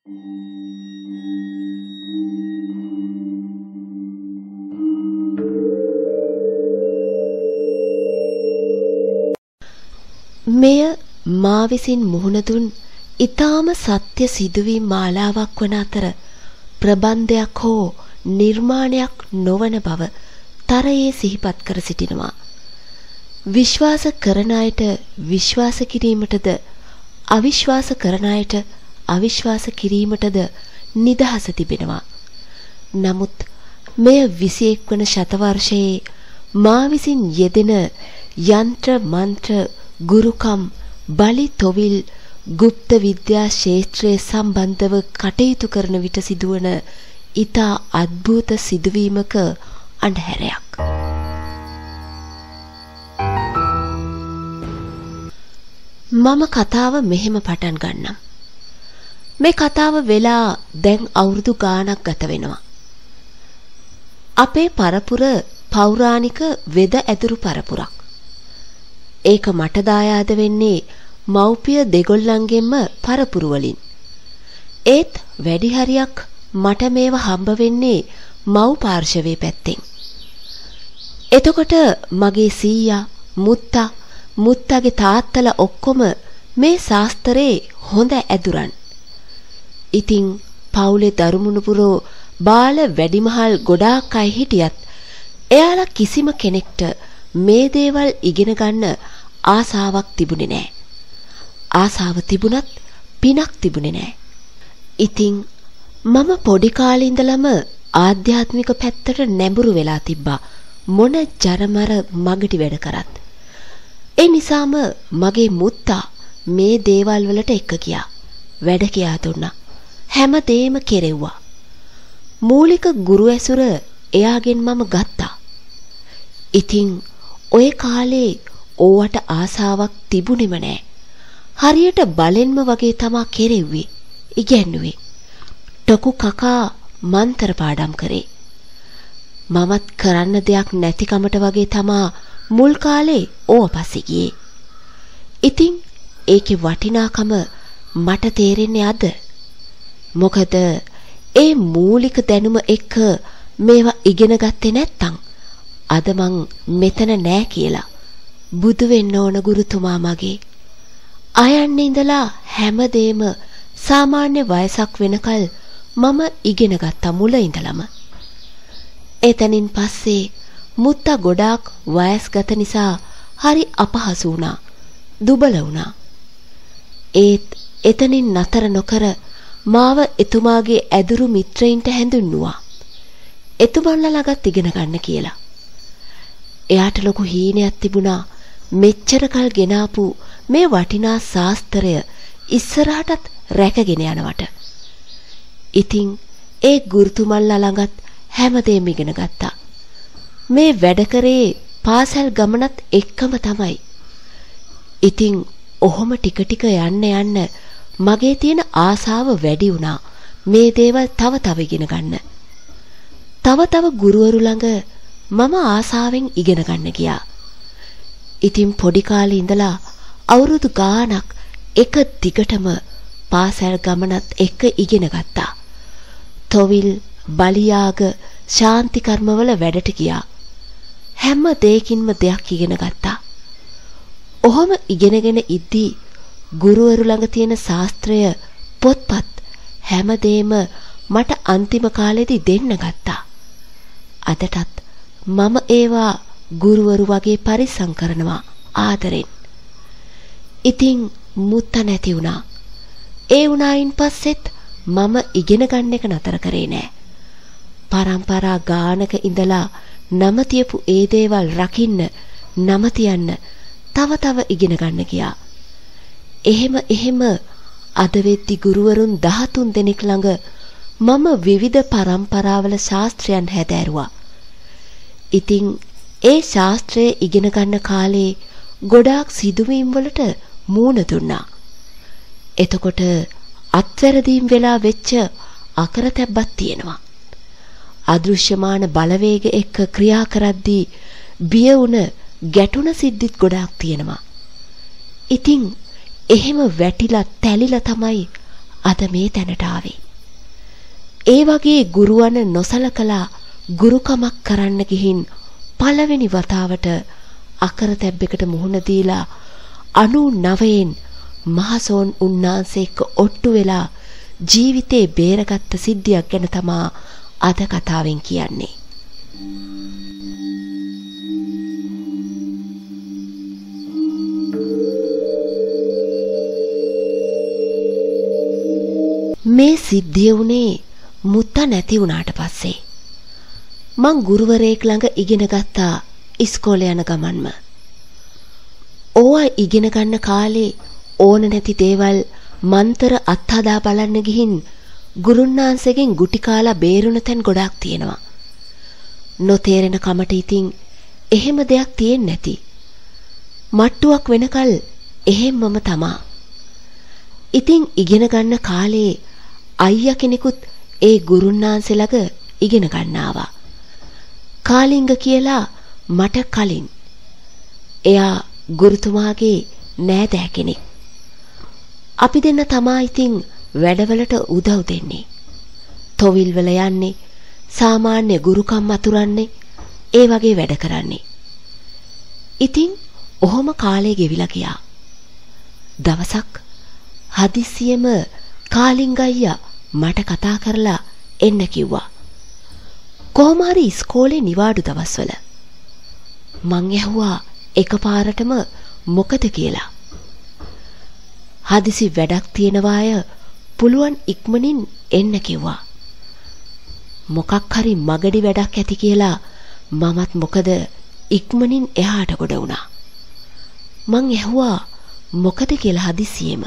මෙය මා විසින් මුහුණ දුන් ඊටාම සත්‍ය සිදුවීම් මාලාවක් වන අතර ප්‍රබන්ධයක් හෝ නිර්මාණයක් නොවන බව තරයේ සිහිපත් කර සිටිනවා. විශ්වාස කරන අයට විශ්වාස කිරීමටද අවිශ්වාස කරන අයට අවිශ්වාස කිරීමටද නිදහස තිබෙනවා. නමුත් මෙය 21 වන ශතවර්ෂයේ මා විසින් යෙදෙන යන්ත්‍ර මන්ත්‍ර ගුරුකම් බලි තොවිල් গুপ্ত විද්‍යා ක්ෂේත්‍රයේ සම්බන්ධව කටයුතු කරන විට සිදුවන ඊතා අద్భుත සිදුවීමක අන්ධහැරයක්. මම කතාව මෙහෙම පටන් ගන්නම්. මේ කතාව වෙලා දැන් අවුරුදු ගාණක් ගත වෙනවා. අපේ පරපුර පෞරාණික වෙද ඇදුරු පරපුරක්. ඒක මට දායාද වෙන්නේ මව්පිය දෙගොල්ලන්ගෙන්ම පරපුරු වලින්. ඒත් වැඩි හරියක් මට මේව හම්බ වෙන්නේ මව් පාර්ශවයේ පැත්තෙන්. එතකොට මගේ සීයා මුත්තගේ තාත්තලා ඔක්කොම මේ ශාස්ත්‍රයේ හොඳ ඇදුරන්. ඉතින් පවුලේ දරුමුණුපුරෝ බාල වැඩිමහල් ගොඩාක් අය හිටියත් එයාලා කිසිම කෙනෙක්ට මේ දේවල් ඉගෙන ගන්න ආසාවක් තිබුණේ නැහැ. ආසාව තිබුණත් පිනක් තිබුණේ නැහැ. ඉතින් මම පොඩි කාලේ ඉඳලම ආධ්‍යාත්මික පැත්තට නැඹුරු වෙලා තිබ්බා. මොන ජරමර මගටි වැඩ කරත්. ඒ නිසාම මගේ මුත්තා මේ දේවල් වලට එක්ක ගියා. වැඩ කියා දුන්නා. හැමදේම කෙරෙව්වා. මූලික ගුරු ඇසුර එයාගෙන් මම ගත්තා. ඉතින් ඔය කාලේ ඕවට ආසාවක් තිබුණෙම නෑ. හරියට බලෙන්ම වගේ තමා කෙරෙව්වේ. ඉගැන්නුවේ. ටොකු කකා මන්තර පාඩම් කරේ. මමත් කරන්න දෙයක් නැතිකමට වගේ තමා මුල් කාලේ ඕව පස්සේ ගියේ. ඉතින් ඒකේ වටිනාකම මට තේරෙන්නේ අද. මොකද ඒ මූලික දැනුම එක්ක මේවා ඉගෙන ගත්තේ නැත්තම් අද මං මෙතන නෑ කියලා බුදු වෙන්න ඕන ගුරුතුමා මගේ. ආයන්නේ ඉඳලා හැමදේම සාමාන්‍ය වයසක් වෙනකල් මම ඉගෙන ගත්තා මුල ඉඳලම. එතනින් පස්සේ මුත්තා ගොඩාක් වයස්ගත නිසා හරි අපහසු වුණා. දුබල වුණා. ඒත් එතනින් නතර නොකර මාව එතුමාගේ ඇදුරු මිත්‍රයින්ට හැඳින්නුවා. එතුමන්ලා ළඟත් ඉගෙන ගන්න කියලා. එයාට ලොකු හීනයක් තිබුණා මෙච්චර කල් ගෙනාපු මේ වටිනා ශාස්ත්‍රය ඉස්සරහටත් රැකගෙන යනවට. ඉතින් ඒ ගුරුතුමන්ලා ළඟත් හැමදේම ඉගෙන ගත්තා. මේ වැඩ කරේ පාසල් ගමනත් එක්කම තමයි. ඉතින් ඔහොම ටික ටික යන්න මගේ තියෙන ආසාව වැඩි වුණා මේ දේවල් තව ඉගෙන ගන්න. තව ගුරුවරු ළඟ මම ආසාවෙන් ඉගෙන ගන්න ගියා. ඉතින් පොඩි කාලේ ඉඳලා අවුරුදු ගාණක් එක දිගටම පාසල් ගමනත් එක්ක ඉගෙන ගත්තා. තොවිල් බලියාග ශාන්ති කර්මවල වැඩට ගියා. හැම දෙයකින්ම දෙයක් ඉගෙන ගත්තා. ඔහොම ඉගෙනගෙන ඉද්දී ගුරුවරු ළඟ තියෙන ශාස්ත්‍රය පොත්පත් හැමදේම මට අන්තිම කාලෙදී දෙන්න ගත්තා. අදටත් මම ඒවා ගුරුවරු වගේ පරිස්සම් කරනවා ආදරෙන්. ඉතින් මුත්ත නැති වුණා. ඒ වුණායින් පස්සෙත් මම ඉගෙන ගන්න එක නතර කරේ නෑ. පරම්පරා ගානක ඉඳලා නම තියපු ඒ දේවල් රකින්න නම තියන්න තව ඉගෙන ගන්න ගියා. එහෙම අද වෙද්දි ගුරුවරුන් 13 දෙනෙක් ළඟ මම විවිධ පරම්පරාවල ශාස්ත්‍රයන් හැදෑරුවා. ඉතින් ඒ ශාස්ත්‍රය ඉගෙන ගන්න කාලේ ගොඩාක් සිදුවීම් වලට මූණ දුන්නා. එතකොට අත්වැරදීම් වෙලා වෙච්ච අකරතැබ්බක් තියෙනවා. අදෘශ්‍යමාන බලවේග එක්ක ක්‍රියා කරද්දී බිය වුණ ගැටුණ සිද්ධිත් ගොඩාක් තියෙනවා. ඉතින් එහෙම වැටිලා තැලිලා තමයි අද මේ තැනට ආවේ. ඒ වගේ ගුරුවන නොසලකලා ගුරුකමක් කරන්න ගිහින් පළවෙනි වතාවට අකරතැබ්බෙකුට මුහුණ දීලා 99න් මහසෝන් උන්නාන්සේ එක්ක ඔට්ටු වෙලා ජීවිතේ බේරගත්ත සිද්ධියක් ගැන තමා අද කතාවෙන් කියන්නේ. මේ සිද්ධිය උනේ මුත්තා නැති වුණාට පස්සේ. මං ගුරුවරයෙක් ළඟ ඉගෙන ගත්තා ඉස්කෝලේ යන ගමන්ම. ඕවා ඉගෙන ගන්න කාලේ ඕන නැති දේවල් මන්තර අත්හදා බලන්න ගිහින් ගුරුන්නාන්සේගෙන් ගුටි කාලා බේරුණ තැන් ගොඩාක් තියෙනවා. නොතේරෙන කමට ඉතින් එහෙම දෙයක් තියෙන්නේ නැති. මට්ටුවක් වෙනකල් එහෙම්මම තමා. ඉතින් ඉගෙන ගන්න කාලේ අයියා කෙනෙකුත් ඒ ගුරුන්නාන්සේ ළඟ ඉගෙන ගන්නවා. කාලිංග කියලා මට කලින්. එයා ගුරුතුමාගේ නෑදෑ කෙනෙක්. අපි දෙන්න තමා ඉතින් වැඩවලට උදව් දෙන්නේ. තොවිල් වල යන්නේ, සාමාන්‍ය ගුරුකම් අතුරන්නේ, ඒ වගේ වැඩ කරන්නේ. ඉතින් ඔහොම කාලේ ගෙවිලා ගියා. දවසක් හදිස්සියෙම කාලිංග අයියා මට කතා කරලා එන්න කිව්වා. කොහොම හරි ඉස්කෝලේ නිවාඩු දවස්වල. මං ඇහුවා එකපාරටම මොකද කියලා. හදිසි වැඩක් තියෙනවා අය පුළුවන් ඉක්මනින් එන්න කිව්වා. මොකක් හරි මගඩි වැඩක් ඇති කියලා මමත් මොකද ඉක්මනින් එහාට ගොඩ වුණා. මං ඇහුවා මොකද කියලා හදිසියෙම.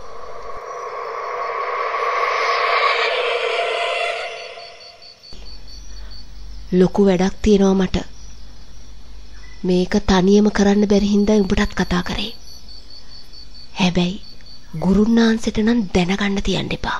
ලොකු වැඩක් තියෙනවා මට. මේක තනියම කරන්න බැරි හින්දා උඹටත් කතා කරේ. හැබැයි ගුරුන්නාන්සේට නම් දැනගන්න තියන්න එපා.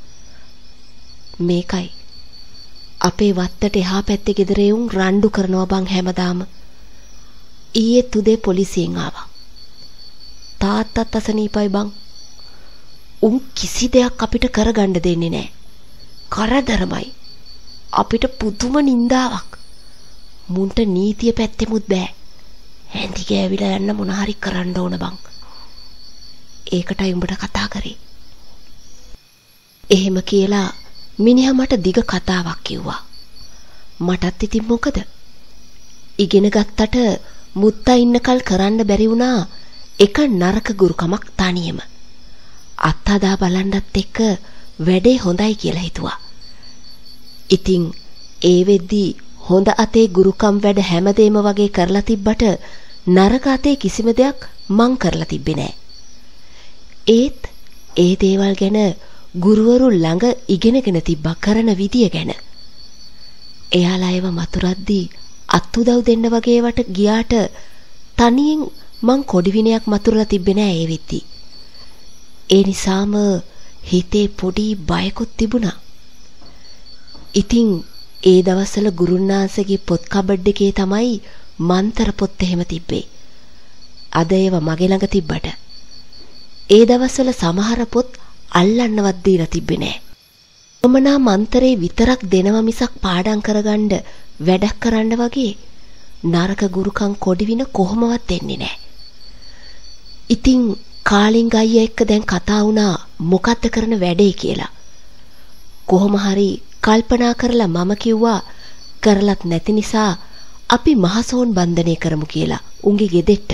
මේකයි අපේ වත්තට එහා පැත්තේ ගෙදර එවුන් රණ්ඩු කරනවා බං හැමදාම. ඊයේ උදේ පොලිසියෙන් ආවා. තාත්තත් අසනීපයි බං. උන් කිසි දෙයක් අපිට කරගන්න දෙන්නේ නැහැ. කරදරමයි. අපිට පුදුම නින්දාවක්. මුන්ට නීතිය පැත්තෙමුත් බෑ. හැඳි ගෑවිලා යන්න මොන හරි කරන්න ඕන බං. ඒකටයි උඹට කතා කරේ. එහෙම කියලා මිනිහා මට දිග කතාවක් කිව්වා. මටත් ඉතින් මොකද? ඉගෙන ගත්තට මුත්තා ඉන්නකල් කරන්න බැරි වුණා එක නරක ගුරුකමක් තනියම. අත්හදා බලන්නත් එක්ක වැඩේ හොඳයි කියලා හිතුවා. ඉතින් ඒ වෙද්දී හොඳ අතේ ගුරුකම් වැඩ හැමදේම වගේ කරලා තිබ්බට නරක අතේ කිසිම දෙයක් මං කරලා තිබ්බේ නෑ. ඒත් ඒ දේවල් ගැන ගුරුවරු ළඟ ඉගෙනගෙන තිබ්බා කරන විදිය ගැන. එයාලා ඒව මතුරද්දී අත්උදව් දෙන්න වගේ වට ගියාට තනියෙන් මං කොඩි විනයක් මතුරලා තිබ්බේ නෑ ඒ වෙද්දී. ඒ නිසාම හිතේ පොඩි බයකුත් තිබුණා. ඉතින් ඒ දවස්වල ගුරුන්නාන්සේගේ පොත් කබඩ් එකේ තමයි මන්තර පොත් එහෙම තිබ්බේ. අද ඒවා මගේ ළඟ තිබ්බට ඒ දවස්වල සමහර පොත් අල්ලන්නවත් දීලා තිබ්බේ නෑ. කොමනා මන්තරේ විතරක් දෙනවා මිසක් පාඩම් කරගන්න වැඩක් කරන්න වගේ නරක ගුරුකම් කොඩිවින කොහොමවත් දෙන්නේ නෑ. ඉතින් කාලිංග අයියා එක්ක දැන් කතා වුණා මොකද්ද කරන වැඩේ කියලා. කොහොම හරි කල්පනා කරලා මම කිව්වා කරලත් නැති නිසා අපි මහසෝන් බන්ධනය කරමු කියලා උන්ගේ ගෙදෙට්ට.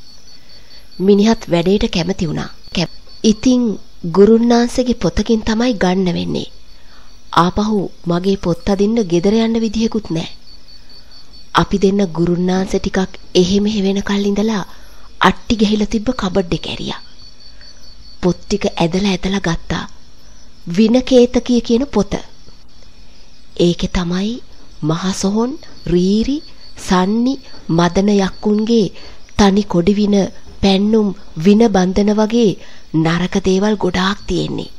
මිනිහත් වැඩේට කැමති වුණා. ඉතින් ගුරුන්නාන්සේගේ පොතකින් තමයි ගන්න වෙන්නේ. ආපහු මගේ පොත් අදින්න ගෙදර යන්න විදිහකුත් නැහැ. අපි දෙන්න ගුරුන්නාන්සේ ටිකක් එහෙ මෙහෙ වෙනකල් ඉඳලා අට්ටි ගහිලා තිබ්බ කබඩ් එක ඇරියා. පොත් ටික ඇදලා ගත්තා. විනකේතකිය කියන පොත. ඒකේ තමයි මහසොහොන්, රීරි, සන්නි, මදන යක්කුන්ගේ තනි කොඩි වින, පැන්නුම්, වින බන්ධන වගේ නරක දේවල් ගොඩාක් තියෙන්නේ.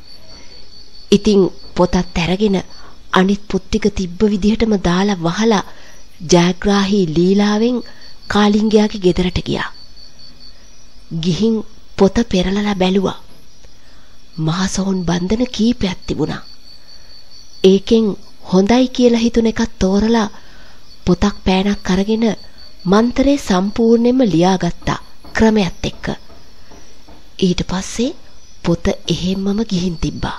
ඉතින් පොතත් අරගෙන අනිත් පොත් ටික තිබ්බ විදිහටම දාලා වහලා ජයග්‍රාහී ලීලාවෙන් කාලිංගයාගේ ගෙදරට ගියා. ගිහින් පොත පෙරලලා බැලුවා. මහසොහොන් බන්ධන කීපයක් තිබුණා. ඒකෙන් හොඳයි කියලා හිතුන එකක් තෝරලා පොතක් පෑනක් අරගෙන මන්තරේ සම්පූර්ණයෙන්ම ලියාගත්තා ක්‍රමයක් එක්ක. ඊට පස්සේ පොත එහෙම්මම ගිහින් තිබ්බා.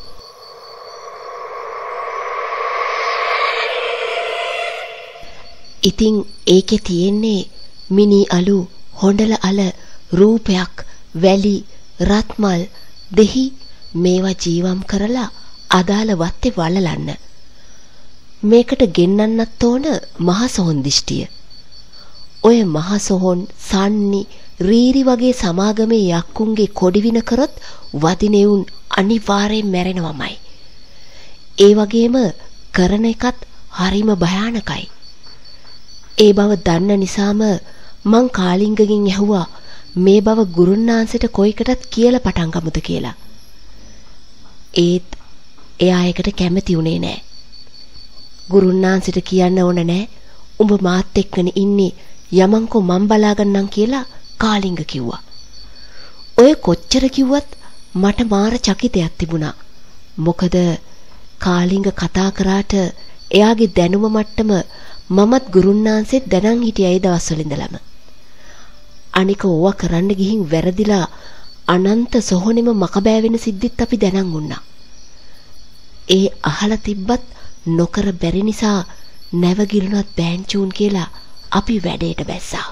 ඉතින් ඒකේ තියෙන්නේ මිනි අලු, හොඬල අල, රූපයක්, වැලි, රත්මල්, දෙහි මේවා ජීවම් කරලා අදාළ වත්තේ වලලන්න. මේකට ගෙන්නන්නත් ඕන මහසොහොන් දිෂ්ටිය. ඔය මහසොහොන්, සන්නි, රීරි වගේ සමාගමේ යක්කුන්ගේ කොඩිවින කරොත් වදිනෙවුන් අනිවාර්යෙන් මැරෙනවමයි. ඒ වගේම කරන එකත් හරිම භයානකයි. ඒ බව දන්න නිසාම මං කාලිංගගෙන් ඇහුවා මේ බව ගුරුන්නාන්සේට කොයිකටත් කියලා පටන් ගමුද කියලා. ඒත් එයා ඒකට කැමති උනේ නෑ. ගුරුන්නාන්සේට කියන්න ඕන නෑ උඹ මාත් එක්කනේ ඉන්නේ යමන්කෝ මං බලාගන්නම් කියලා කාලිංග කිව්වා. ඔය කොච්චර කිව්වත් මට මාර චකිතයක් තිබුණා. මොකද කාලිංග කතා කරාට එයාගේ දැනුම මට්ටම මමත් ගුරුන්නාන්සෙත් දැනන් හිටියයි දවස්වල ඉඳලම. අනික ඕවා කරන්න ගිහින් වැරදිලා අනන්ත සොහොනෙම මකබෑ වෙන සිද්ධිත් අපි දැනන් වුණා. ඒ අහලා තිබ්බත් නොකර බැරි නිසා නැවගිරුණත් බෑන්චූන් කියලා අපි වැඩේට බැස්සා.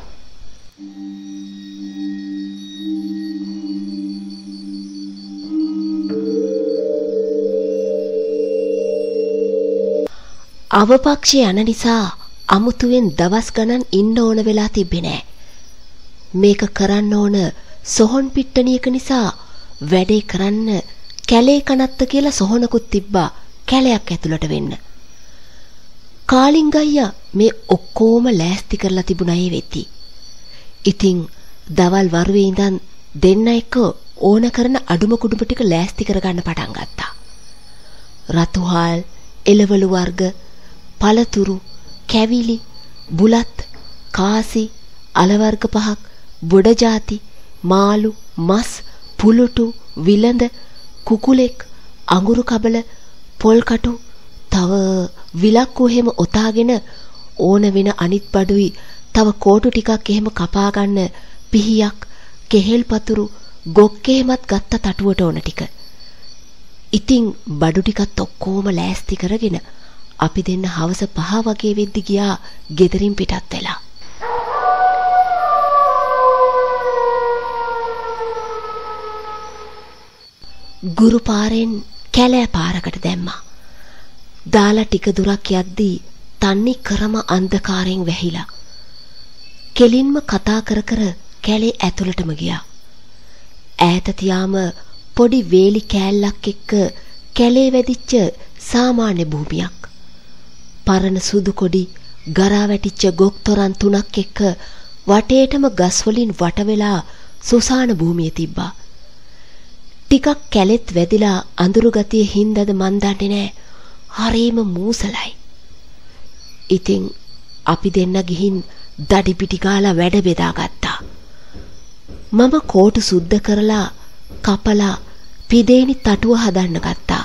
අවපක්ෂේ යන නිසා අමුතුවෙන් දවස් ගණන් ඉන්න ඕන වෙලා තිබ්බේ නෑ. මේක කරන්න ඕන සොහොන් පිට්ටනියක නිසා වැඩේ කරන්න කැලේ කනත්ත කියලා සොහොනකුත් තිබ්බා කැලයක් ඇතුළට වෙන්න. කාලිංගయ్యා මේ ඔක්කොම ලෑස්ති කරලා තිබුණා ඒ වෙද්දි. ඉතින් දවල් වරුවේ ඉඳන් දෙන්න එක්ක ඕන කරන අඩුම කුඩුම ටික ලෑස්ති කරගන්න පටන් ගත්තා. රතුහාල්, එළවලු වර්ග, පළතුරු, කැවිලි, බුලත්, කාසි, අලවර්ග පහක්, බොඩ ಜಾති, මාළු, මස්, පුලුටු, විලඳ, කුකුලෙක්, අඟුරු කබල, පොල් කටු, තව විලක්කු එහෙම ඔතාගෙන ඕන වෙන අනිත් බඩුයි තව කෝටු ටිකක් එහෙම කපා ගන්න පිහියක්, කෙහෙල් පතුරු, ගොක් එහෙමත් ගත්ත තටුවට ඕන ටික. ඉතින් බඩු ටිකත් ඔක්කොම ලෑස්ති කරගෙන අපි දෙන්න හවස 5 වගේ වෙද්දි ගියා ගෙදරින් පිටත් වෙලා. ගුරු පාරෙන් කැලෑ පාරකට දැම්මා. දාලා ටික දුරක් යද්දී තන්නේ කරම අන්ධකාරයෙන් වැහිලා. කෙලින්ම කතා කර කර කැලේ ඇතුළටම ගියා. ඈත තියාම පොඩි වේලි කෑල්ලක් එක්ක කැලේ වැදිච්ච සාමාන්‍ය භූමියක්. පරණ සුදු කොඩි ගරා වැටිච්ච ගොක්තොරන් 3ක් එක්ක වටේටම ගස් වලින් වට වෙලා සුසාන භූමිය තිබ්බා. ටිකක් කැලෙත් වැදිලා අඳුරු ගතිය හින්දාද මන් දන්නේ නෑ. හරීම මූසලයි. ඉතින් අපි දෙන්න ගිහින් දඩි පිටි ගාලා වැඩ බෙදාගත්තා. මම කෝටු සුද්ධ කරලා කපලා පිදේනි තටුව හදන්න ගත්තා.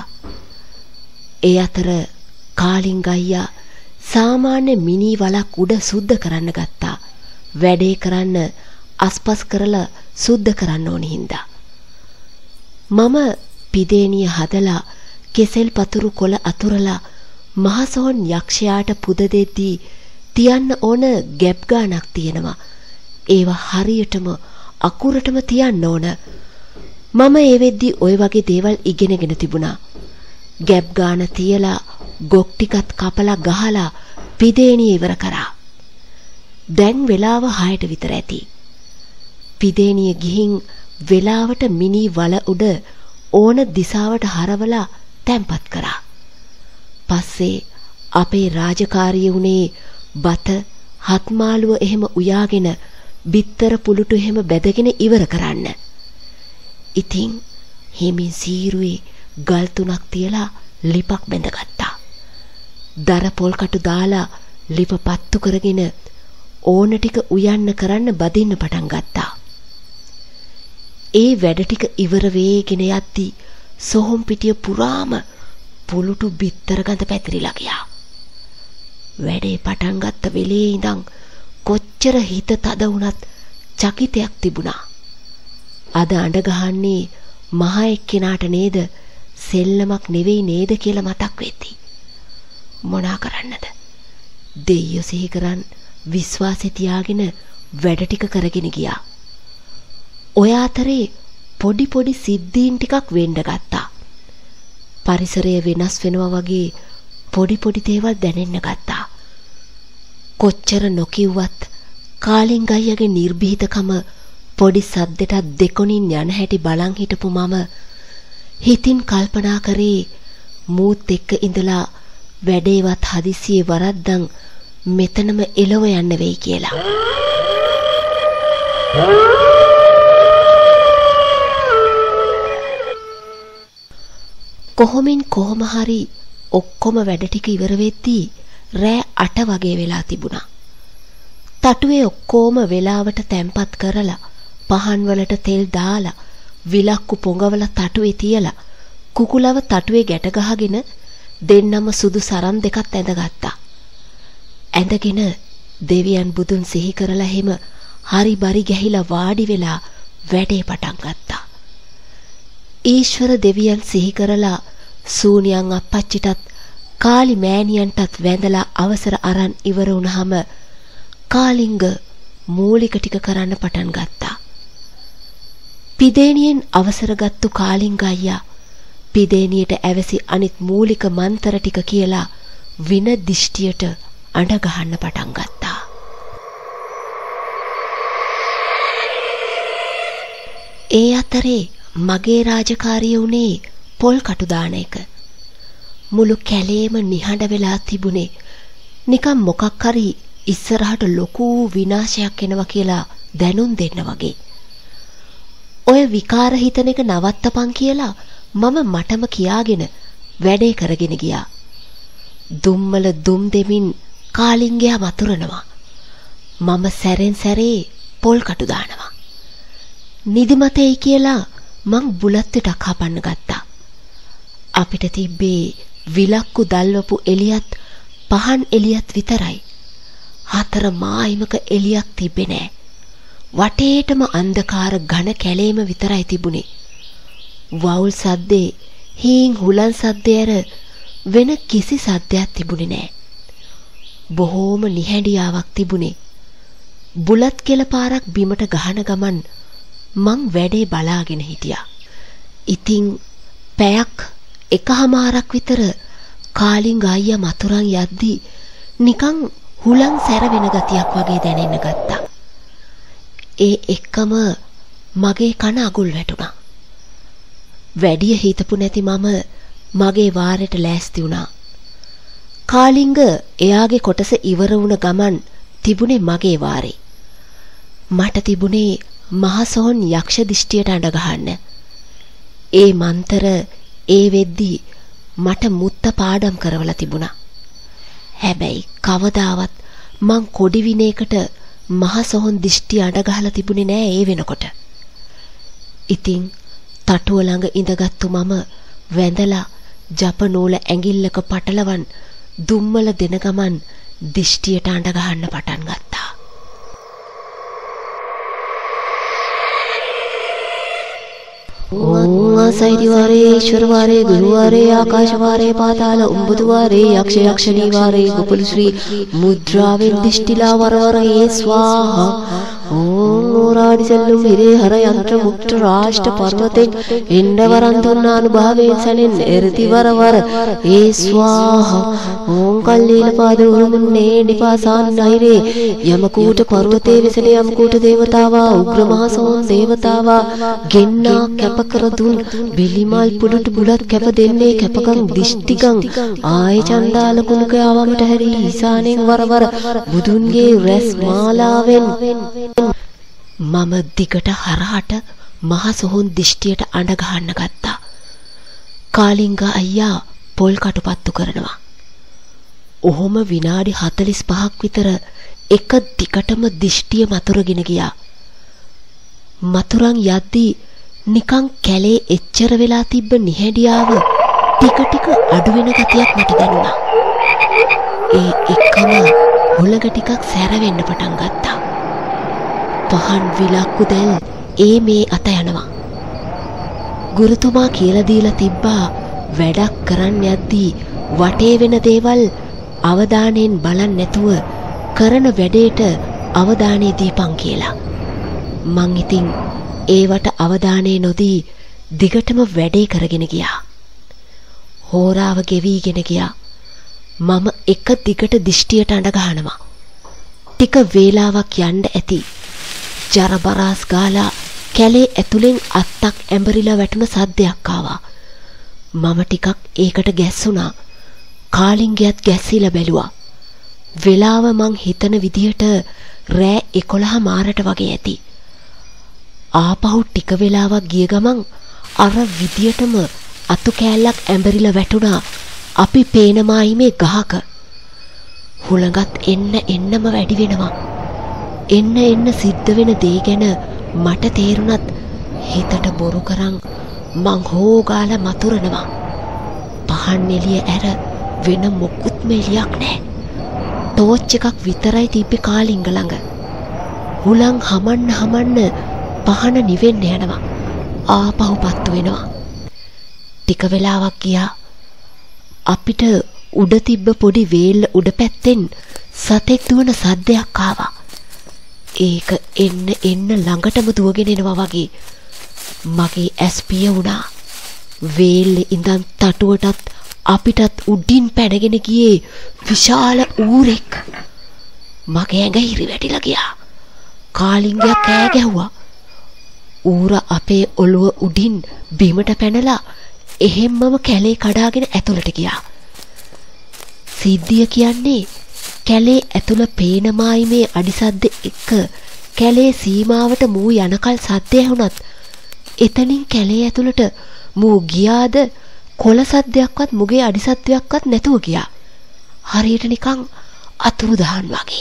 ඒ අතර කාලිංගయ్యා සාමාන්‍ය මිනි වලක් උඩ සුද්ධ කරන්න ගත්තා. වැඩේ කරන්න අස්පස් කරලා සුද්ධ කරන්න ඕනි හින්දා. මම පිදේනිය හදලා කෙසෙල් පතුරු කොළ අතුරලා මහසොහොන් යක්ෂයාට පුද දෙද්දී තියන්න ඕන ගැප් ගානක් තියෙනවා. ඒවා හරියටම අකුරටම තියන්න ඕන. මම ඒ වෙද්දි ওই වගේ දේවල් ඉගෙනගෙන තිබුණා. ගැප් ගාන තියලා ගොක් ටිකත් කපලා ගහලා පිදේනිය ඉවර කරා. දැන් වෙලාව 6ට විතර ඇති. පිදේනිය ගිහින් වෙලාවට මිනි වල උඩ ඕන දිශාවට හරවලා තැම්පත් කරා. පස්සේ අපේ රාජකාරිය උනේ බත, හත්මාළුව එහෙම උයාගෙන බිත්තර පුලුටු එහෙම බැදගෙන ඉවර කරන්න. ඉතින් හිමින් සීරුවේ ගල් 3ක් තියලා ලිපක් බැඳගත්තා. දර පොල් කටු දාලා ලිප පත්තු කරගෙන ඕන ටික උයන්න කරන්න බදින්න පටන් ගත්තා. ඒ වැඩ ටික ඉවර වේගෙන යද්දී සොහොන් පිටිය පුරාම පුලුටු බිත්තර ගඳ පැතිරිලා ගියා. වැඩේ පටන් ගත්ත වෙලේ ඉඳන් කොච්චර හිත තද වුණත් චකිතයක් තිබුණා. අද අඬ ගහන්නේ මහ එක්කෙනාට නේද, සෙල්ලමක් නෙවෙයි නේද කියලා මතක් වෙති. මොනා කරන්නද? දෙයියෝ සිහි කරන් විශ්වාසෙ තියාගෙන වැඩ ටික කරගෙන ගියා. ඔය අතරේ පොඩි පොඩි සිද්ධීන් ටිකක් වෙන්න ගත්තා. පරිසරය වෙනස් වෙනවා වගේ පොඩි පොඩි දේවල් දැනෙන්න ගත්තා. කොච්චර නොකියුවත් කාලිංග අයියාගේ නිර්භීතකම පොඩි සද්දෙටත් දෙකොණින් යන හැටි බලන් හිටපු මම හිතින් කල්පනා කරේ මූත් එක්ක ඉඳලා වැඩේවත් හදිසියේ වරද්දන් මෙතනම එළව යන්න වෙයි කියලා. කොහොම හරි ඔක්කොම වැඩ ටික ඉවර වෙද්දී රෑ 8 වගේ වෙලා තිබුණා. තටුවේ ඔක්කොම වෙලාවට තැම්පත් කරලා පහන් වලට තෙල් දාලා විලක්කු පොඟවල තටුවේ තියලා කුකුලව තටුවේ ගැට ගහගෙන දෙන්නම සුදු සරන් දෙකක් ඇඳගත්තා. ඇඳගෙන දෙවියන් බුදුන් සිහි කරලා හැම හරි බරි ගැහිලා වාඩි වෙලා වැඩේ පටන් ගත්තා. ඊශ්වර දෙවියන් සිහි කරලා සූනියන් අප්පච්චිටත් කාලි මෑණියන්ටත් වැඳලා අවසර අරන් ඉවර වුණාම කාලිංග මූලික ටික කරන්න පටන් ගත්තා. පිදේනියෙන් අවසරගත්තු කාලිංග අයියා පිදේනියට ඇවසි අනිත් මූලික මන්තර ටික කියලා වින දිෂ්ටියට අඬ ගහන්න පටන් ගත්තා. ඒ අතරේ මගේ රාජකාරිය උනේ පොල් කටු දාන එක. මුළු කැලේම නිහඬ වෙලා තිබුණේ නිකන් මොකක් හරි ඉස්සරහට ලොකු විනාශයක් එනවා කියලා දැනුම් දෙන්න වගේ. ඔය විකාර හිතන එක නවත්තපන් කියලා මම මටම කියාගෙන වැඩේ කරගෙන ගියා. දුම්මල දුම් දෙමින් කාලිංගයා වතුරනවා. මම සැරෙන් සැරේ පොල් කටු දානවා. නිදිමතෙයි කියලා මං බුලත් විටක් හපන්න ගත්තා. අපිට තිබ්බේ විලක්කු දල්වපු එළියත් පහන් එළියත් විතරයි. 4 මායිමක එළියක් තිබ්බේ නෑ. වටේටම අන්ධකාර ඝන කැලේම විතරයි තිබුණේ. වවුල් සද්දේ හීන් හුලන් සද්දේ වෙන කිසි සද්දයක් තිබුණේ නෑ. බොහෝම නිහඬියාවක් තිබුණේ. බුලත් කෙල පාරක් බිමට ගහන ගමන් මං වැඩේ බලාගෙන හිටියා. ඉතින් පැයක් එකහමාරක් විතර කාලිංග අයියා මතුරන් යද්දී නිකන් හුලං සැර වෙන ගතියක් වගේ දැනෙන්න ගත්තා. ඒ එක්කම මගේ කන අගුල් වැටුණා. වැඩිය හිතපු නැති මම මගේ වාරයට ලෑස්ති වුණා. කාලිංග එයාගේ කොටස ඉවර වුණ ගමන් තිබුණේ මගේ වාරේ. මට තිබුණේ මහසොහොන් යක්ෂ දිෂ්ටියට අඬ ගහන්න. ඒ මන්තර ඒ වෙද්දී මට මුත්ත පාඩම් කරවලා තිබුණා. හැබැයි කවදාවත් මං කොඩි විනයකට මහසොහොන් දිෂ්ටි අඬ ගහලා තිබුණේ නෑ ඒ වෙනකොට. ඉතින් තටුව ළඟ ඉඳගත්තු මම වැඳලා ජප නූල ඇඟිල්ලක පටලවන් දුම්මල දෙන ගමන් දිෂ්ටියට අඬ ගහන්න පටන් ගත්තා. ओम सैदिवारे ईश्वरवारे गुरुवारे आकाशवारे पाताल उम्बुदुवारे यक्ष यक्षणीवारे गोकुल श्री मुद्रावें दिष्टिला वरवरे स्वाहा ओम ओराडि सेल्लुम हिरे हर यंत्र मुक्त राष्ट्र पर्वतें इंडवरंतुन्नानुभवें सनेन एरति वरवर ए स्वाहा ओम कल्लील पाद उरुमुन्ने निपासान नैरे यमकूट पर्वते विसने यमकूट देवतावा उग्र महासोन देवतावा ගෙන්නා කැප කර දුන් බිලිමල් පුඩුට බුලත් කැප දෙන්නේ කැපකම් දිෂ්ටිකම් ආය චණ්ඩාල කුණක ආවමට හැරි ඊසානෙන් වරවර බුදුන්ගේ රැස් මාලාවෙන් මම දිගට හරහට මහ සොහොන් දිෂ්ටියට අඬ ගහන්න ගත්තා. කාලිංග අයියා පොල් කටුපත්තු කරනවා. ඔහොම විනාඩි 45ක් විතර එක දිගටම දිෂ්ටිය මතුරගෙන ගියා. මතුරන් යද්දී නිකන් කැලේ එච්චර වෙලා තිබ්බ නිහැඩියාව ටික ටික අඩු වෙන ගතියක් මට දැනුණා. ඒ එක්කම හුලඟ ටිකක් සැර වෙන්න පටන් ගත්තා. පහන් විලක්කු දැල් ඒ මේ අත යනවා. ගුරුතුමා කියලා දීලා තිබ්බා වැඩක් කරන්න යද්දී වටේ වෙන දේවල් අවධානයෙන් බලන්න නැතුව කරන වැඩේට අවධානය දීපන් කියලා. මං ඉතින් ඒවට අවධානය නොදී දිගටම වැඩේ කරගෙන ගියා. හෝරාව ගෙවිගෙන ගියා. මම එක දිගට දිෂ්ටියට අඬ ගහනවා. ටික වේලාවක් යන්න ඇති. ජරබරාස් ගාලා කැලේ ඇතුලෙන් අත්තක් ඇඹරිලා වැටුණ සද්දයක් ආවා. මම ටිකක් ඒකට ගැස්සුණා. කාලිංගයත් ගැස්සීලා බැලුවා. වෙලාව මං හිතන විදියට රෑ 11 මාරට වගේ ඇති. ආපහු ටික වෙලාවක් ගිය ගමන් අර විදියටම අතු කෑල්ලක් ඇඹරිලා වැටුණා අපි පේන මායිමේ ගහක. හුලඟත් එන්නම වැඩි වෙනවා. එන්න සිද්ධ වෙන දේ ගැන මට තේරුණත් හිතට බොරු කරන් මං හොගාලා මතුරනවා. පහන් එළිය ඇර වෙන මොකුත්ම එළියක් නැහැ. ටෝච් එකක් විතරයි තිබ්බේ කාලිංග ළඟ. හුලං හමන්න පහන නිවෙන්න යනවා. ආපහු පත්තු වෙනවා. ටික වෙලාවක් ගියා. අපිට උඩ තිබ්බ පොඩි වේල්ල උඩ පැත්තෙන් සතෙක් දුවන සද්දයක් ආවා. ඒක එන්න ළඟටම දුවගෙන එනවා වගේ. මගේ ඇස් පිය වුණා. වේල්ලේ ඉඳන් තටුවටත් අපිටත් උඩින් පැනගෙන ගියේ විශාල ඌරෙක්. මගේ ඇඟ හිරි වැටිලා ගියා. කාලිංගයා කෑ ගැහුවා. ඌර අපේ ඔළුව උඩින් බිමට පැනලා එහෙම්මම කැලේ කඩාගෙන ඇතුළට ගියා. සිද්ධිය කියන්නේ කැලේ ඇතුළ පේන මායිමේ අඩිසද්ද එක්ක කැලේ සීමාවට මූ යනකල් සද්දය ඇහුණත් එතනින් කැලේ ඇතුළට මූ ගියාද කොළ සද්දයක්වත් මුගේ අඩිසද්දයක්වත් නැතුව ගියා. හරියට නිකන් අතුරුදහන් වගේ.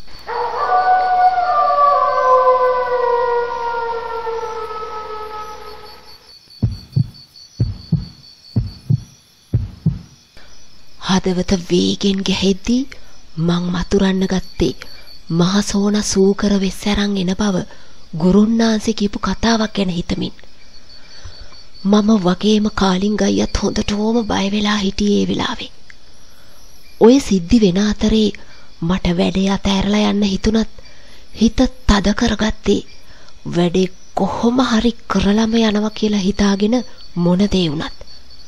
හදවත වේගෙන් ගැහෙද්දී මං මතුරන්න ගත්තේ මහසෝන සූකර වෙස්සරන් එන බව ගුරුන්නාන්සේ කියපු කතාවක් ගැන හිතමින්. මම වගේම කාලිංගයියත් හොඳටම බය වෙලා හිටියේ ඒ වෙලාවේ. ඔය සිද්ධි වෙන අතරේ මට වැඩේ අතහැරලා යන්න හිතුණත් හිත තද කරගත්තේ වැඩේ කොහොම හරි කරලම යනවා කියලා හිතාගෙන මොන දේ වුණත්.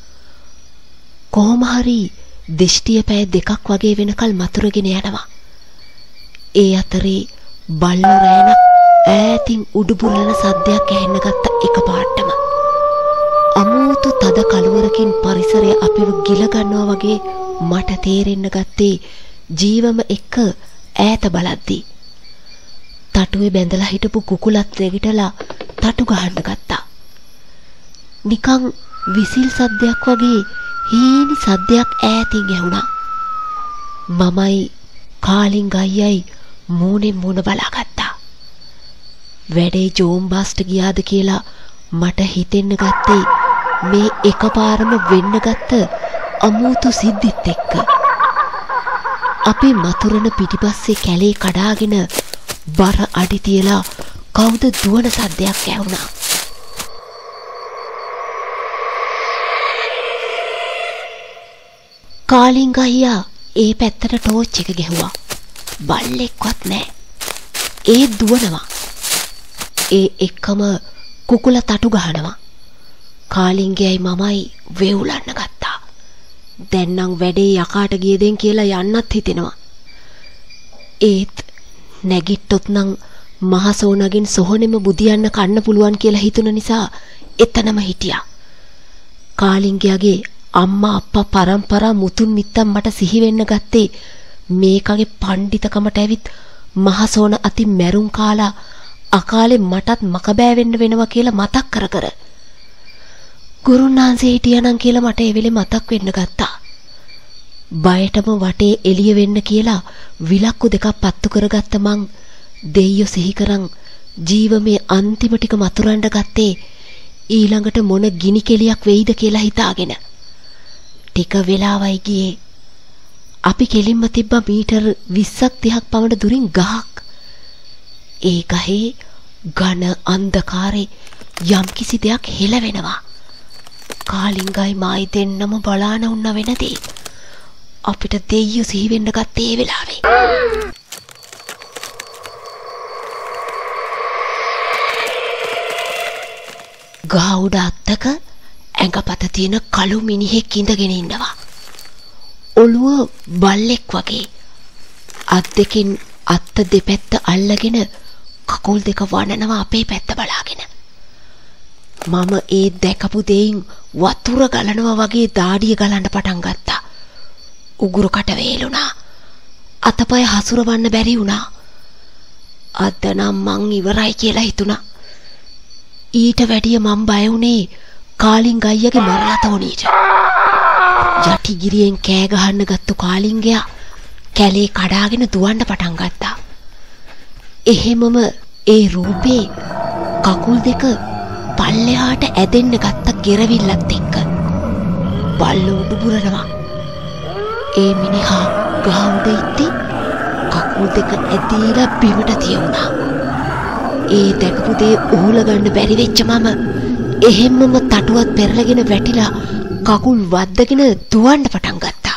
කොහොම හරි දිෂ්ටිය පැය 2ක් වගේ වෙනකල් මතුරගෙන යනවා. ඒ අතරේ බල්ලෝ රෑන ඈතින් උඩුබුලන සද්දයක් ඇහෙන්න ගත්ත එකපාරටම. අමුතු තද කලවරකින් පරිසරය අපිව ගිල ගන්නවා වගේ මට තේරෙන්න ගත්තේ ජීවම එක්ක ඈත බලද්දී. තටුවේ බැඳලා හිටපු කුකුලත් නැගිටලා තටු ගහන්න ගත්තා. නිකන් විසිල් සද්දයක් වගේ හීනි සද්දයක් ඈතින් ඇහුණා. මමයි කාලිංගයයි මූණෙන් මූණ බලාගත්තා. වැඩේ ජෝම්බාස්ට ගියාද කියලා මට හිතෙන්න ගත්තේ මේ එකපාරම වෙන්න ගත්ත අමුතු සිද්ධිත් එක්ක. අපි මතුරන පිටිපස්සේ කැලේ කඩාගෙන බර අඩි තියලා කවුද දුවන සද්දයක් ඇහුණා. කාලිංගයියා ඒ පැත්තට ටෝච් එක ගැහුවා. බල්ලෙක්වත් නැහැ. ඒ දුවනවා. ඒ එක්කම කුකුල තටු ගහනවා. කාලිංගයයි මමයි වේවුලන්න ගත්තා. දැන් නම් වැඩේ යකාට ගියදෙන් කියලා යන්නත් හිතෙනවා. ඒත් නැගිට්ටොත් නම් මහසෝනගෙන් සොහොනෙම බුදියන්න කන්න පුළුවන් කියලා හිතුන නිසා එතනම හිටියා. කාලිංගයාගේ අම්මා අප්පා පරම්පරා මුතුන් මිත්තන් මට සිහි වෙන්න ගත්තේ මේකගේ පඬිතකමට ඇවිත් මහසෝන අති මැරුම් කාලා අකාලේ මටත් මකබෑ වෙන්න වෙනවා කියලා මතක් කර කර. ගුරුන්නාන්සේ හිටියානම් කියලා මට ඒ වෙලේ මතක් වෙන්න ගත්තා. බයටම වටේ එළිය වෙන්න කියලා විලක්කු දෙකක් පත්තු කරගත්ත මං දෙයියෝ සිහි කරන් ජීවමේ අන්තිම ටික මතුරන්න ගත්තේ ඊළඟට මොන ගිනි කෙලියක් වෙයිද කියලා හිතාගෙන ටික වෙලාවයි ගියේ. අපි කෙලින්ම තිබ්බ මීටර් 20ක් 30ක් පමණ දුරින් ගහක්. ඒ ගහේ ඝන අන්ධකාරේ යම්කිසි දෙයක් හෙලවෙනවා. කාලිංගයි මායි දෙන්නම බලාන උන්න වෙනදී අපිට දෙයියෝ සිහි වෙන්න ගත්තේ ඒ වෙලාවේ. ගහ උඩ අත්තක ඇඟපත තියෙන කළු මිනිහෙක් ඉඳගෙන ඉන්නවා. ඔළුව බල්ලෙක් වගේ. අත් දෙකෙන් අත්ත දෙපැත්ත අල්ලගෙන කකුල් දෙක වනනවා අපේ පැත්ත බලාගෙන. මම ඒ දැකපු දෙයින් වතුර ගලනවා වගේ දාඩිය ගලන්න පටන් ගත්තා. උගුරු කට වේලුණා. අතපය හසුරවන්න බැරි වුණා. අද නම් මං ඉවරයි කියලා හිතුණා. ඊට වැඩිය මං බය වුණේ කාලිංග අයියගේ මරණතෝණීට. යටිගිරියෙන් කෑ ගහන්න ගත්තු කාලිංගයා කැලේ කඩාගෙන දුවන්න පටන් ගත්තා. එහෙමම ඒ රූපේ කකුල් දෙක පල්ලෙහාට ඇදෙන්න ගත්ත ගෙරවිල්ලත් එක්ක බල්ලෝ උඩුබුරනවා. ඒ මිනිහා ගහ උඩ ඉද්දි කකුල් දෙක ඇදීලා බිමට තියුණා. ඒ දැකපු දේ උහුල ගන්න බැරි වෙච්ච මම එහෙම්මම තටුවත් පෙරලගෙන වැටිලා කකුල් වද්දගෙන දුවන්න පටන් ගත්තා.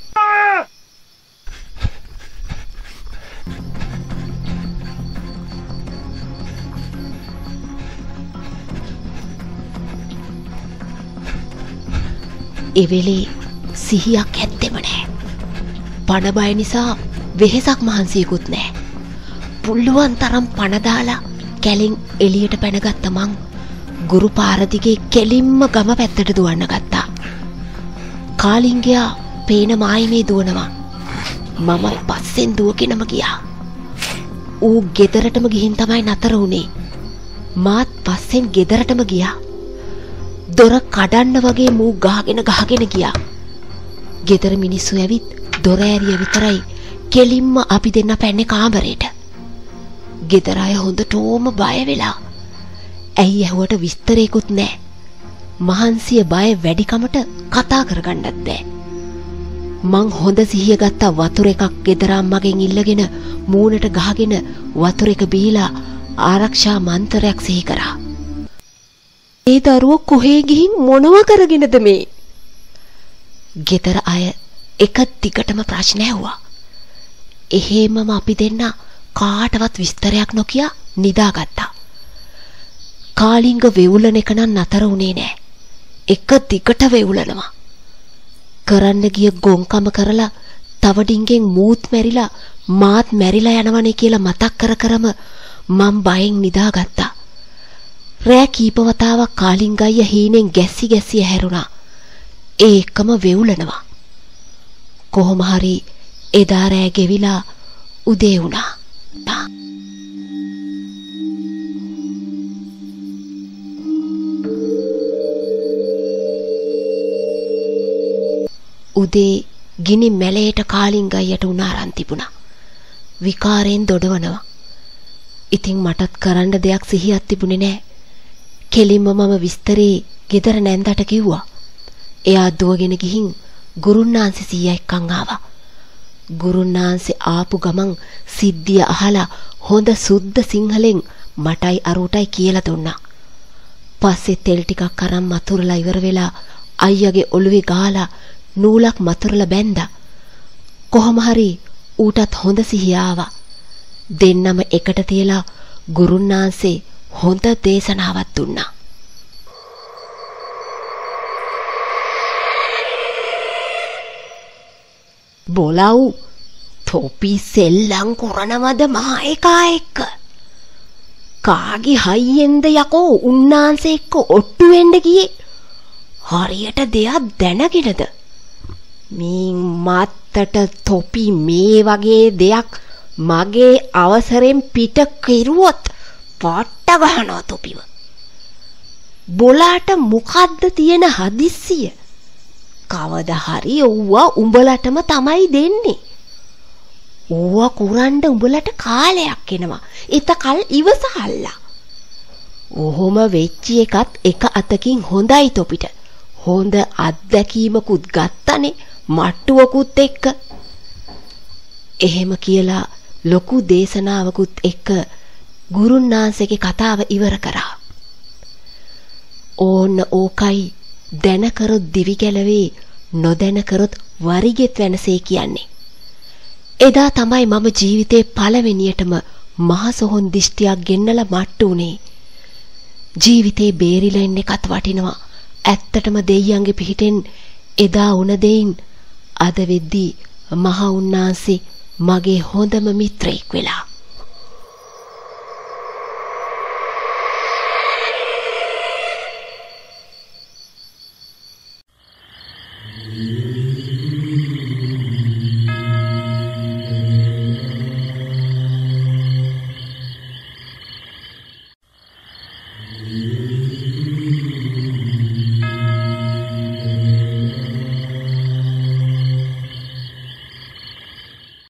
ඒ වෙලේ සිහියක් ඇත්තෙම නැහැ. පණ බය නිසා වෙහෙසක් මහන්සියකුත් නැහැ. පුළුවන් තරම් පණ දාලා කැලෙන් එළියට පැනගත්ත මං ගුරු පාර දිගේ කෙලින්ම ගම පැත්තට දුවන්න ගත්තා. කාලිංගයා පේන මායිමේ දුවනවා. මම පස්සෙන් දුවගෙනම ගියා. ඌ ගෙදරටම ගිහින් තමයි නතර වුණේ. මාත් පස්සෙන් ගෙදරටම ගියා. දොර කඩන්න වගේ මූ ගහගෙන ගියා. ගෙදර මිනිස්සු ඇවිත් දොර ඇරිය විතරයි කෙලින්ම අපි දෙන්න පැන්නේ කාමරේට. ගෙදර අය හොඳටම බය වෙලා. ඇයි ඇහුවට විස්තරේකුත් නැහැ. මහන්සිය බය වැඩිකමට කතා කරගන්නත් බෑ. මං හොඳ සිහිය ගත්ත වතුර එකක් ගෙදර අම්මගෙන් ඉල්ලගෙන මූණට ගහගෙන වතුර එක බීලා ආරක්ෂා මන්ත්‍රයක් සිහි කරා. ඒ දරුවෝ කොහේ ගිහින් මොනව කරගෙනද මේ? ගෙදර අය එක දිගටම ප්‍රශ්න ඇහුවා. එහෙමම අපි දෙන්න කාටවත් විස්තරයක් නොකිය නිදාගත්තා. කාලිංග වෙවුලන එක නම් නතර වුණේ නෑ. එක දිගට වෙවුලනවා. කරන්න ගිය ගොංකම කරලා තව ඩිංගෙන් මූත් මැරිලා මාත් මැරිලා යනවනේ කියලා මතක් කරම මම බයෙන් නිදාගත්තා. රෑ කීප වතාවක් කාලිංග අයියා හීනෙන් ගැස්සි හැරුණා. ඒ එක්කම වෙවුලනවා. කොහොම හරි එදා රෑ ගෙවිලා උදේ වුණා. උදේ ගිනි මැලේට කාලිංග අයියට උනාරන් තිබුණා. විකාරයෙන් දොඩවනවා. ඉතින් මටත් කරන්න දෙයක් සිහියක් තිබුණේ නෑ. කෙලින්ම මම විස්තරේ ගෙදර නැන්දට කිව්වා. එයා දුවගෙන ගිහින් ගුරුන්නාන්සේ සීයා එක්කන් ආවා. ගුරුන්නාන්සේ ආපු ගමන් සිද්ධිය අහලා හොඳ සුද්ධ සිංහලෙන් මටයි අරුටයි කියලා දුන්නා. පස්සේ තෙල් ටිකක් අරන් මතුරලා ඉවර වෙලා අයියාගේ ඔළුවේ ගාලා නූලක් මතුරලා බැන්දා. කොහොම හරි ඌටත් හොඳ සිහිය ආවා. දෙන්නම එකට තියලා ගුරුන්නාන්සේ හොඳ දේශනාවක් දුන්නා. බොලව් තොපි සෙල්ලම් කරනවද මහා එකා එක්ක? කාගේ හයියෙන්ද යකෝ උන්නාන්සේ එක්ක ඔට්ටු වෙන්න ගියේ? හරියට දෙයක් දැනගෙනද? මින් මත්තට තොපි මේ වගේ දෙයක් මගේ අවසරෙන් පිට කෙරුවොත් පට්ට ගහනවා තොපිව. බොලාට මොකද්ද තියෙන හදිස්සිය? කවදා හරි ඌවා උඹලටම තමයි දෙන්නේ. ඌවා කුරන්න උඹලට කාලයක් එනවා. එතකල් ඉවසහල්ලා. ඔහොම වෙච්ච එකත් එක අතකින් හොඳයි තොපිට. හොඳ අත්දැකීමකුත් ගත්තනේ මට්ටුවකුත් එක්ක. එහෙම කියලා ලොකු දේශනාවකුත් එක්ක ගුරුන්නාන්සේගේ කතාව ඉවර කරා. ඕන්න ඕකයි දැන කරොත් දිවි ගැලවේ නොදැන කරොත් වරිගෙත් වෙනසේ කියන්නේ. එදා තමයි මම ජීවිතේ පළවෙනියටම මහ සොහොන් දිෂ්ටියක් ගෙන්නලා මට්ටු උනේ. ජීවිතේ බේරිලා ඉන්න එකත් වටිනවා. ඇත්තටම දෙයියන්ගේ පිහිටෙන් එදා උන දෙයින් අද වෙද්දී මහ උන්නාන්සේ මගේ හොඳම මිත්‍රයෙක් වෙලා.